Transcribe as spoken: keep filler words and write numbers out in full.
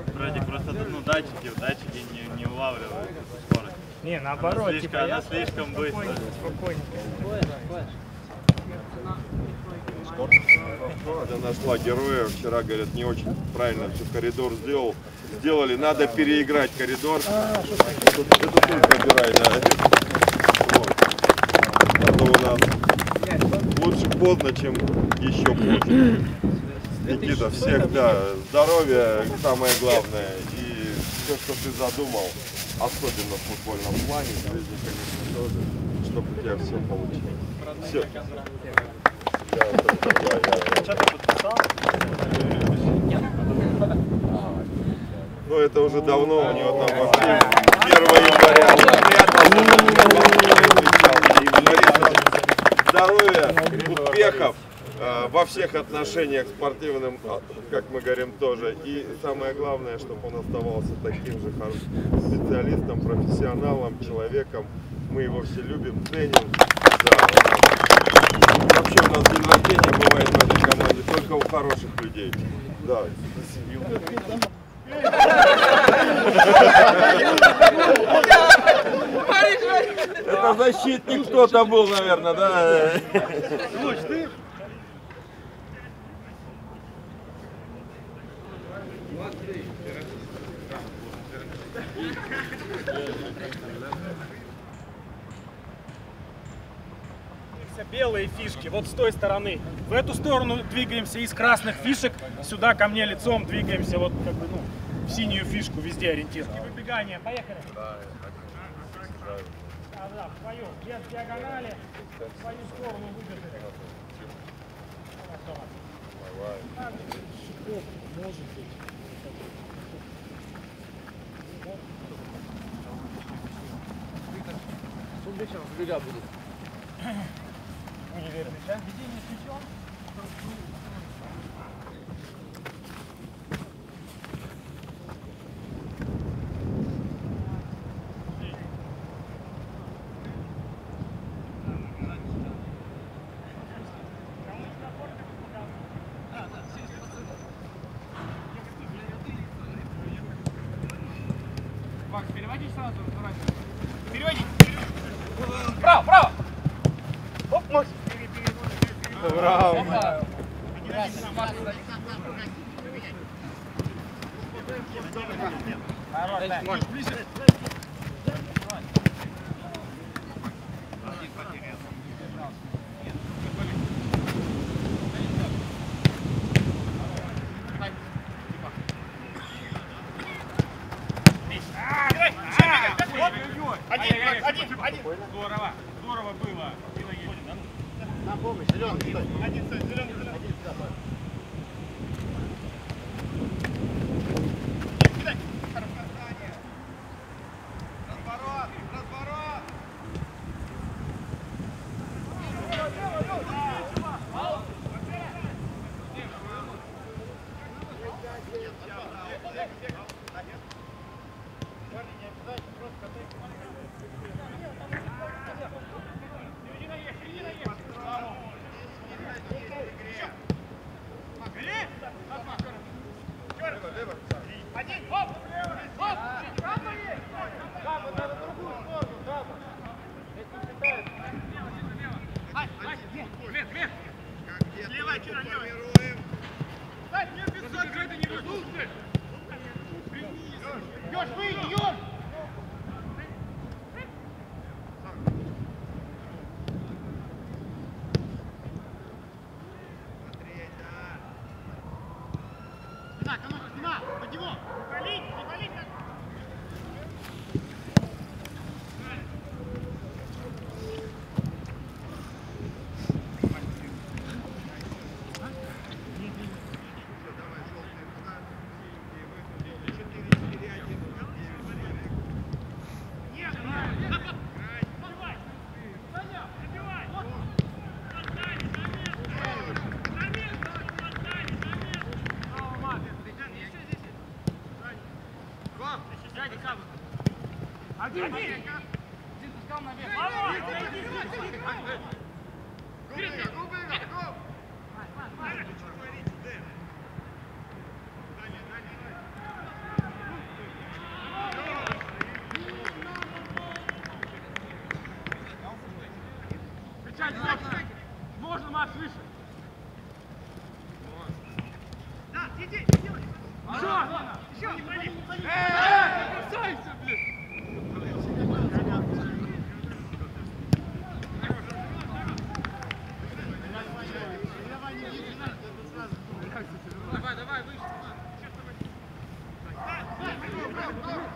Вроде просто ну, датчики, датчики не, не улавливают эту скорость. Не, наоборот, она слишком, типа, она я слишком быстро. Спокойненько. Она нашла героя, вчера, говорят, не очень правильно все коридор сделал. Сделали, надо переиграть коридор. А, это тут забирай, да. Вот. А то у нас лучше поздно, чем еще позже. Никита, всех, да, здоровья самое главное. И все, что ты задумал, особенно в футбольном плане, в жизни, конечно, тоже, чтобы у тебя все получилось. Все. Что ты подписал? Ну это уже давно, у него там вообще первого января здоровья, успехов э, во всех отношениях спортивным, как мы говорим, тоже. И самое главное, чтобы он оставался таким же хорошим специалистом, профессионалом, человеком. Мы его все любим, ценим. Да, вообще у нас день рождения бывает в этой команде только у хороших людей. Да. Это защитник кто-то был, наверное, да? Луч, ты? Белые фишки вот с той стороны. В эту сторону двигаемся, из красных фишек сюда ко мне лицом двигаемся, вот как бы, ну, в синюю фишку, везде ориентировки. Выбегание, поехали. Да, да, в свою, без диагонали, в свою сторону выбежали. Может быть. Бега будет. Мы не верим. Ведение с мячом. Макс, переводи сразу. Переводи. Право, право. Оп, Макс. Браво. Один, один, один. Здорово, здорово было. На помощь, зеленый, стой. Один, стой, зеленый, зеленый. Один сюда, стой. Разворот, разворот. Один, оп, оп. Левая, Кира, левая. Закрыто не вышло. Ёж, выйди, Ёж. Спина, кому-то, спина, под него. Валить, не валить. Один, один. Один пускал наверх. Давай, давай, выше.